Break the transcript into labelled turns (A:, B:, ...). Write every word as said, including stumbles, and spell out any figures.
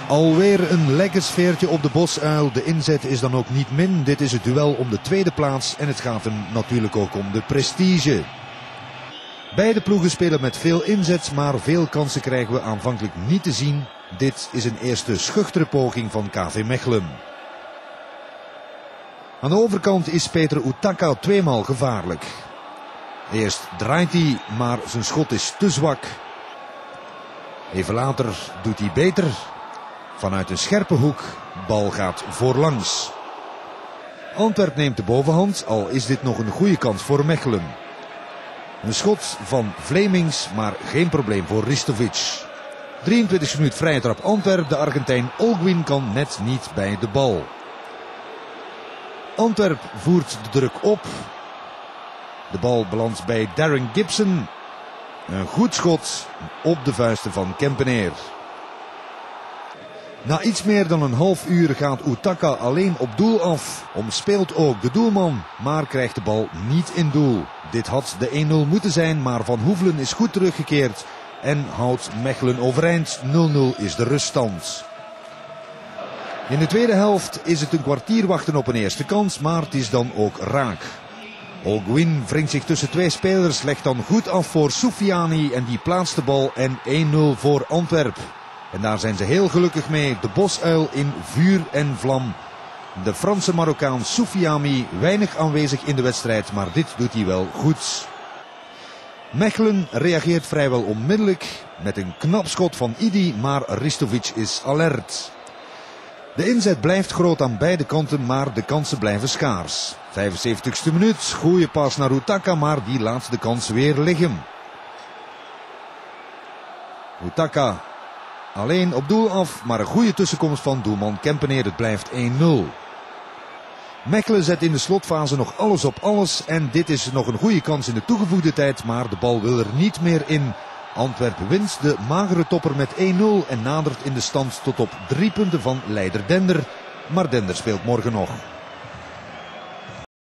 A: Alweer een lekker sfeertje op de Bosuil. De inzet is dan ook niet min. Dit is het duel om de tweede plaats en het gaat hem natuurlijk ook om de prestige. Beide ploegen spelen met veel inzet, maar veel kansen krijgen we aanvankelijk niet te zien. Dit is een eerste schuchtere poging van K V Mechelen. Aan de overkant is Peter Utaka tweemaal gevaarlijk. Eerst draait hij, maar zijn schot is te zwak. Even later doet hij beter. Vanuit een scherpe hoek, bal gaat voorlangs. Antwerp neemt de bovenhand, al is dit nog een goede kans voor Mechelen. Een schot van Vlemings, maar geen probleem voor Ristovic. drieëntwintigste minuut vrije trap Antwerp. De Argentijn Olguin kan net niet bij de bal. Antwerp voert de druk op. De bal belandt bij Darren Gibson. Een goed schot op de vuisten van Kempeneer. Na iets meer dan een half uur gaat Utaka alleen op doel af. Omspeelt ook de doelman, maar krijgt de bal niet in doel. Dit had de één nul moeten zijn, maar Van Hoevelen is goed teruggekeerd en houdt Mechelen overeind. nul nul is de ruststand. In de tweede helft is het een kwartier wachten op een eerste kans, maar het is dan ook raak. Olguin wringt zich tussen twee spelers, legt dan goed af voor Soufiane en die plaatst de bal en één nul voor Antwerp. En daar zijn ze heel gelukkig mee. De Bosuil in vuur en vlam. De Franse Marokkaan Soufiane weinig aanwezig in de wedstrijd, maar dit doet hij wel goed. Mechelen reageert vrijwel onmiddellijk met een knap schot van Idi, maar Ristovic is alert. De inzet blijft groot aan beide kanten, maar de kansen blijven schaars. vijfenzeventigste minuut, goede pas naar Utaka, maar die laat de kans weer liggen. Utaka alleen op doel af, maar een goede tussenkomst van doelman Kempeneer. Het blijft één nul. Mechelen zet in de slotfase nog alles op alles en dit is nog een goede kans in de toegevoegde tijd, maar de bal wil er niet meer in. Antwerpen wint de magere topper met één nul en nadert in de stand tot op drie punten van leider Dender. Maar Dender speelt morgen nog.